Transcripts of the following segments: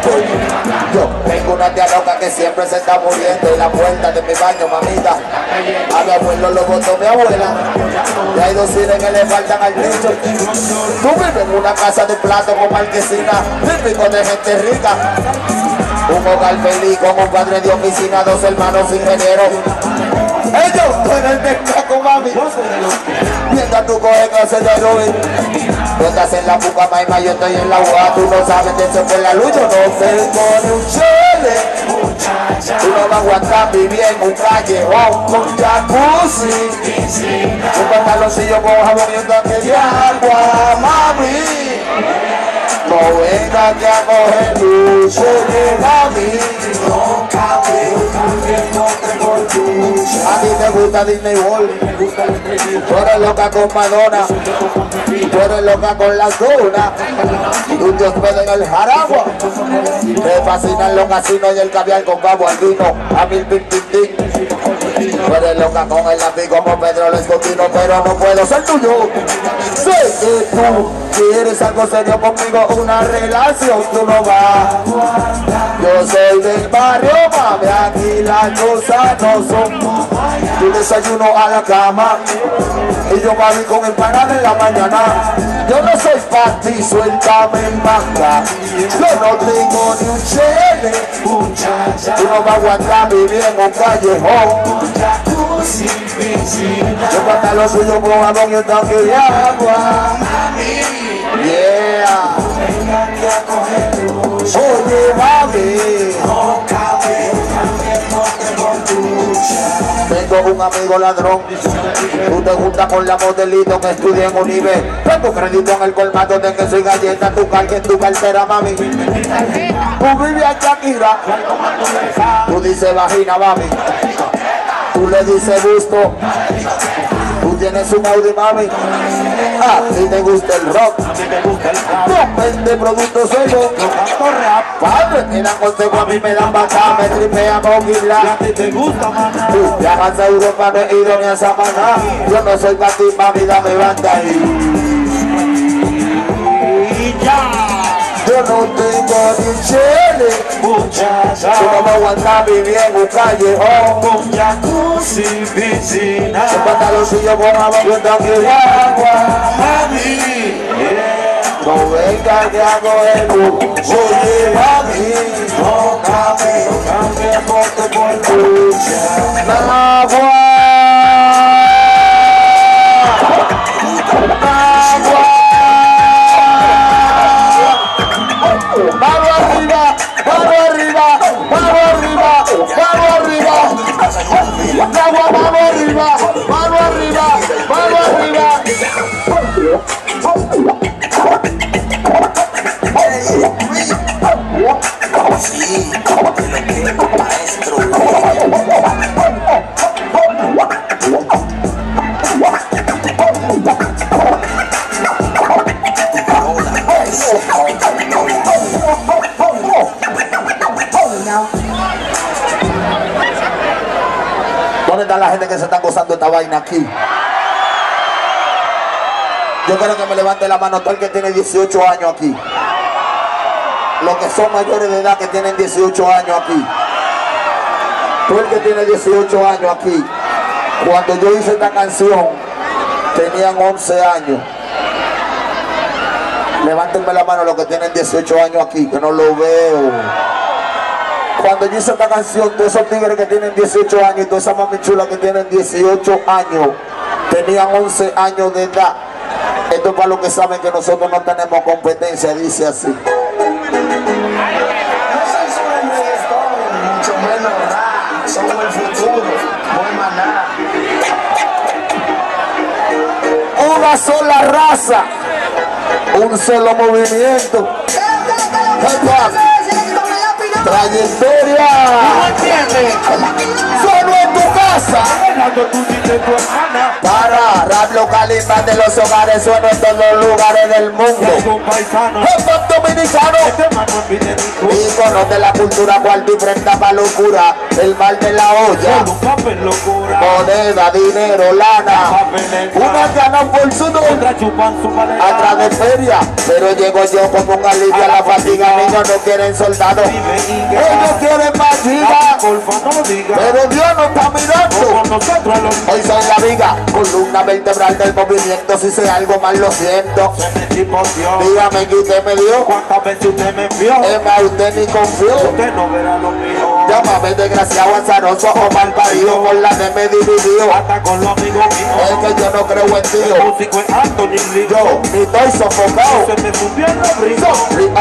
Yo tengo una tía loca que siempre se está muriendo en la puerta de mi baño, mamita. A mi abuelo lo botó mi abuela. Y hay dos cines que le faltan al techo. Tú vives en una casa de plato con marquesina, típico de gente rica. Un hogar feliz con un padre de oficina, dos hermanos ingenieros. Ellos en el mercado, mami. Mientras tú coges clases de Rubén. Tú estás en la Pucamaima, yo estoy en la UA. Tú no sabes de eso por la luz, yo no sé con un chile. Tú no vas a aguantar vivir en un callejón con jacuzzi. Un pantaloncillo con jabón y un tanque de agua, mami. No venga que a coger lucho, mami. No cabe, no te volví. A ti te gusta Disney World. Tú eres loca con Madonna. Tú eres loca con la zona. Tú te hospedas en el Jaragua. Te fascinan los casinos y el caviar con cabo al vino. A mil pin. Tú eres loca con el lápiz como Pedro el Escotino, pero no puedo ser tuyo. Sé que tú quieres algo serio conmigo, una relación, tú no vas. Yo soy del barrio, mami, aquí las cosas no son. Tu desayuno a la cama y yo mami con empanada en la mañana. Yo no soy pa' ti, suéltame en banda. Yo no tengo ni un chele. Tú no vas a aguantar vivir en un callejón. Yo pantalón suyo con jabón y un tanque de agua. Yeah. Oye, mami. Tengo un amigo ladrón. Tú te juntas con la modelito que estudia en Unive. Tengo crédito en el colmado de que soy galleta. Tú cargues tu cartera, mami. Tú vives a Shakira. Tú dices vagina, mami. Tú le dices gusto. Tú tienes un Audi, mami. Ah, si te gusta el rock. No vende productos solo. Padre, me dan consejo, a mí me dan bacán. Me tripea moquila. A ti te gusta, maná. Tú viajas a Europa, no he ido ni a Samaná. Yo no soy para ti, mami, dame banda ahí. Yo no tengo ni un chele, Muchacha, tú no me aguantas vivir en un callejón. con jacuzzi, piscina, Un pantaloncillo con jabón y un tanque de agua. mami, No venga que hago el oye, mami. no cabe, cambiamote por lucha. Agua. Vamos arriba, vamos arriba, vamos arriba, vamos arriba. Agua, vamos arriba, vamos arriba, vamos arriba. Sí, te lo que maestro. ¿Dónde está la gente que se está gozando esta vaina aquí? Yo quiero que me levante la mano todo el que tiene 18 años aquí. Los que son mayores de edad que tienen 18 años aquí. Tú el que tiene 18 años aquí. Cuando yo hice esta canción, tenían 11 años. Levántenme la mano los que tienen 18 años aquí, que no lo veo. Cuando yo hice esta canción, todos esos tigres que tienen 18 años y todas esas mami chulas que tienen 18 años, tenían 11 años de edad. Esto es para los que saben que nosotros no tenemos competencia, dice así. Mucho menos rap, somos el futuro, muy maná. Una sola raza, un solo movimiento. Trayectoria. ¿No entiendes? Solo en tu casa. casa. Para rap local y más de los hogares, suena en todos los lugares del mundo. El pop dominicano, íconos de la cultura, cual diferente para locura. El mal de la olla, moneda, dinero, lana. Unas ganan por su nombre atrás de feria, pero llego yo como un alivio a la fatiga. Niños no quieren soldados, ellos quieren más vida, pero Dios no está mirando. Hoy soy la viga, columna vertebral del movimiento. Si sé algo mal lo siento. Dígame que usted me dio. ¿Cuántas veces usted me envió? Es más, usted ni confió. Usted no verá lo mío. Llámame desgraciado, azaroso o mal parido. Por la que me dividió. Hasta con los amigos míos. Es que yo no creo en El Dios. músico es Anthony Lee. Yo ni estoy sofocado. Se me subió el abrigo.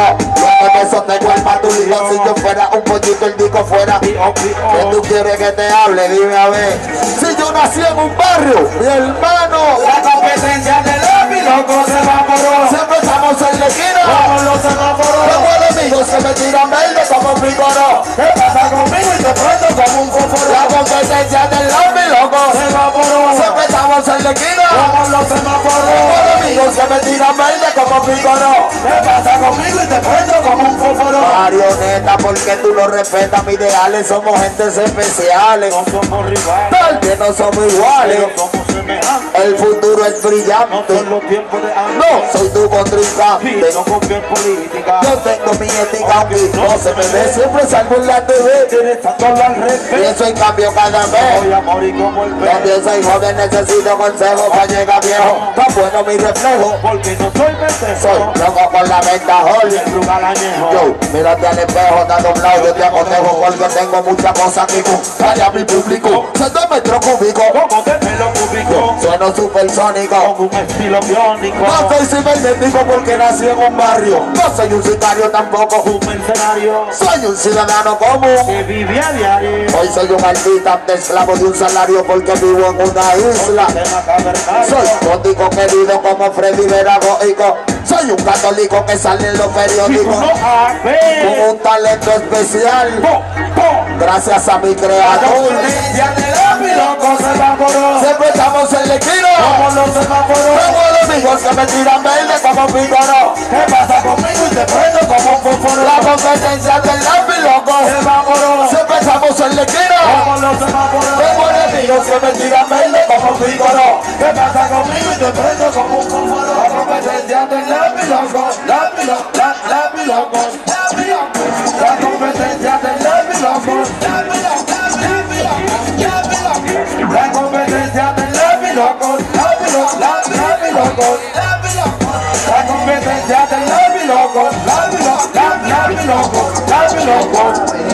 Luego de eso tengo el matulino. Si yo fuera un pollito, el disco fuera. ¿Qué tú quieres que te hable? Dime a ver. Si yo nací en un barrio, mi hermano. La competencia del lápiz, loco, se evaporó. Siempre estamos en la esquina. Como los semáforos. Tengo enemigos que me tiran verde como un pícoro. ¿Qué pasa conmigo? Y te prendo como un fósforo. La competencia del lápiz, loco. Se evaporó. Siempre estamos en la esquina. Como los semáforos. Tengo enemigos que me tiran verde como un pícoro. ¿Qué pasa conmigo? Y te prendo como un fósforo. Marioneta, porque tú no respetas mis ideales. Somos gentes especiales. No somos rivales. Tal vez no somos iguales. Pero somos semejantes. El futuro es No brillante. son los tiempos de antes. No, soy tu Sí, contrincante. no confío en política. Yo tengo mi ética, aunque no se me ve. Siempre salgo en la TV. Tienes tanto al respeto. Pienso en cambio cada vez. Voy a morir como el pez. También soy joven, necesito consejos para llegar viejo. Tan bueno mi reflejo. Porque no soy pendejo. Soy loco con la venta Holly. El lugar añejo. Yo, mírate al espejo, está doblado, yo te aconsejo porque tengo muchas cosas que calla mi público. 7 metros cúbicos. Como de pelo cúbico. Sueno supersónico. Con un estilo biónico. No soy cibernético porque nací en un barrio. No soy un sicario tampoco. Un mercenario Soy un ciudadano común. que vive a diario. Hoy soy un artista de esclavo de un salario porque vivo en una isla. Tema cavernario. Soy gótico querido como Freddy Veragoico. Soy un católico que sale en los Y tú periódicos no sabes. con un talento especial. Po, po. Gracias a mi La creador. competencia del lápiz, loco, se evaporó. Siempre estamos en la esquina. Como los semáforos. Tengo enemigos que me tiran verde como pícoro. ¿Qué pasa conmigo? Y te prendo como un fósforo. La competencia del lápiz, loco. Se evaporó. Siempre estamos en la esquina. Como los semáforos. Tengo enemigos que me tiran verde como pícoro. ¿Qué pasa conmigo? Y te prendo como un fósforo. La competencia del lápiz, loco. Lápiz, loco. Lápiz, loco. Lápiz, loco. La competencia del lápiz, loco. Lápiz, loco. Lápiz, loco. Lápiz, loco. La competencia del lápiz, loco. Lápiz, loco. Lápiz, loco. Lápiz, loco. La competencia del lápiz, loco. Lápiz, loco. Lápiz, loco. Lápiz, loco.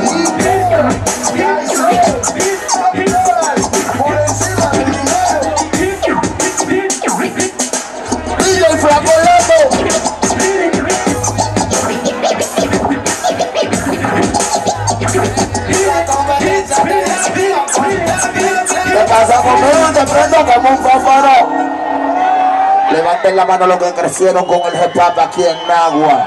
Por encima del dinero. DJ el Flaco Loco. ¿Qué pasa conmigo? Te prendo como un fósforo. Levanten la mano los que crecieron con el hip hop aquí en Nagua.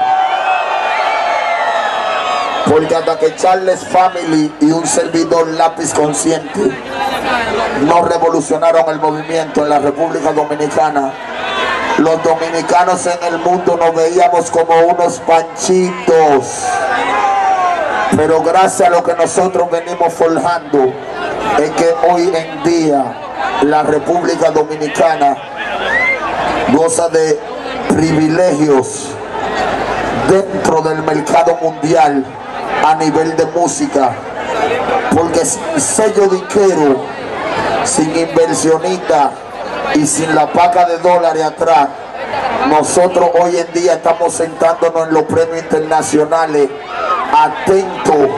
Porque hasta que Charles Family y un servidor Lápiz Consciente no revolucionaron el movimiento en la República Dominicana, los dominicanos en el mundo nos veíamos como unos panchitos. Pero gracias a lo que nosotros venimos forjando es que hoy en día la República Dominicana goza de privilegios dentro del mercado mundial a nivel de música, porque sin sello disquero, sin inversionista y sin la paca de dólares atrás, nosotros hoy en día estamos sentándonos en los premios internacionales atentos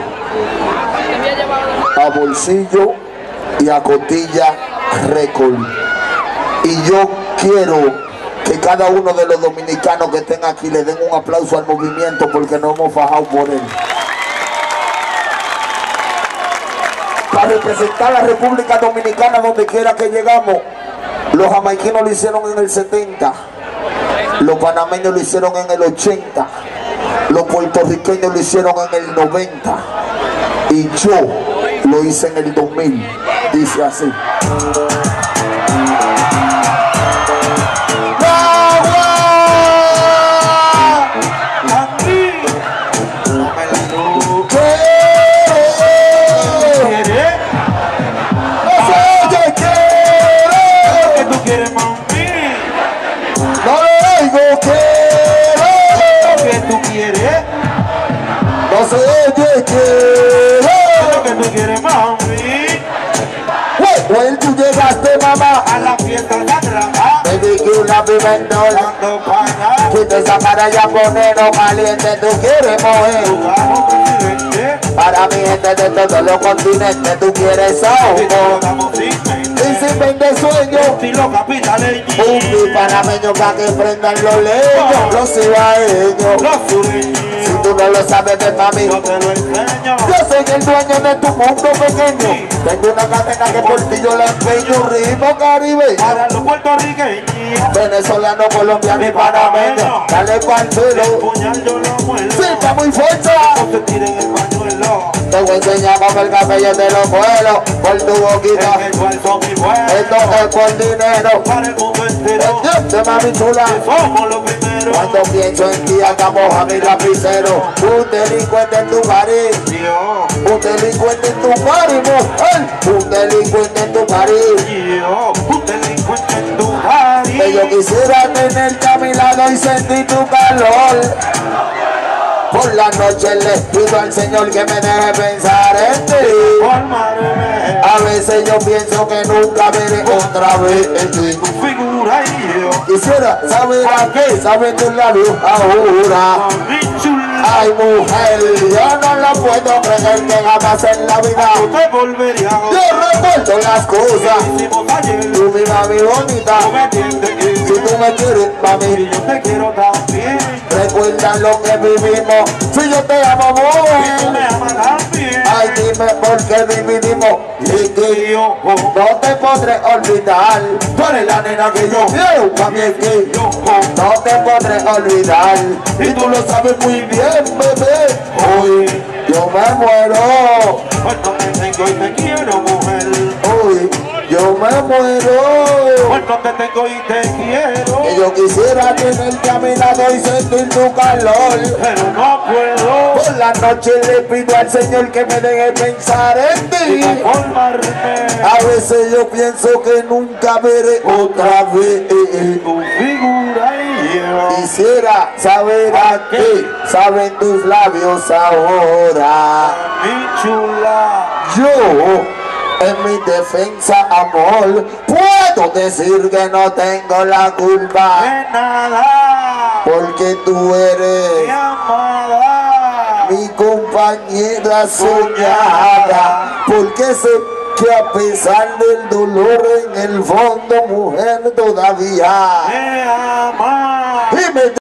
a Bolsillo y a Cotilla Record. Y yo quiero que cada uno de los dominicanos que estén aquí le den un aplauso al movimiento porque nos hemos fajado por él. Para representar a la República Dominicana donde quiera que llegamos. Los jamaiquinos lo hicieron en el 70, los panameños lo hicieron en el 80, los puertorriqueños lo hicieron en el 90 y yo lo hice en el 2000. Dice así. No sé qué quiero. Lo que tú quieres, mami. Bueno, tú llegaste, mamá, A la fiesta de atrás. me di que una pimentón. Cuando para. Si te sacara ya ponerlo caliente, tú quieres mover. Jugamos presidente. Para mi gente de todos los continentes, tú quieres Y ahogo. estamos sin mente. Y sin vender sueño, Estilo capitaleño. un panameño para que prendan los leños, los cibaeños. Los sureños. Si tú no lo sabes de mami, Yo te lo enseño. yo soy el dueño de tu mundo pequeño. Tengo una cadena que por ti yo la empeño, ritmo caribeño. Para los puertorriqueños. Venezolano, colombiano y panameño, dale pa'l El suelo, puñal yo lo muelo. silba muy fuerte. No se tiren el pañuelo. Te voy a enseñar cómo el cabello te lo vuelo por tu boquita. En el cual son mi pueblo. Esto es por dinero. Para el mundo entero. Entiende, mami chula. Somos los primeros. Cuando pienso en ti, acabamos a mi lapicero. Un delincuente en tu pared. Yo. Un delincuente en tu pared, mujer. Un delincuente en tu pared. Yo. Un delincuente en tu barrio. Que yo quisiera tenerte a mi lado y sentir tu calor. Por la noche le pido al Señor que me deje pensar en ti. Formarme. A veces yo pienso que nunca veré otra vez en ti. Tu figura y yo. Quisiera saber a qué saben tus labios ahora. Mi chula. Ay, mujer, yo no lo puedo creer que jamás en la vida Yo te volvería a yo recuerdo las cosas. hicimos ayer. Tú, mi mami bonita, No me entiendes. si tú me quieres, Y mami, yo te quiero también. recuerda lo que vivimos. Si yo te amo, Tú mujer. me amas también. Ay, dime por qué dividimos y que Y yo. no te podré olvidar. Tú eres la nena que yo quiero, mami, es que Yo. no te podré olvidar. Y tú lo sabes muy bien, bebé. Hoy yo me muero. Cuando te tengo y te quiero, mujer. Hoy yo me muero. Cuando te tengo y te quiero. Que yo quisiera tenerte a mi lado y sentir tu calor. Pero no puedo. Por la noche le pido al Señor que me deje pensar en ti. Conformarme. A veces yo pienso que nunca veré otra vez. Tu figura y yo. Quisiera saber a qué saben tus labios ahora. Mi chula. Yo, en mi defensa, amor, puedo decir que no tengo la culpa. De nada. Porque tú Mi eres amada. mi compañera soñada. Porque sé que a pesar del dolor en el fondo, mujer, todavía Me ama. y me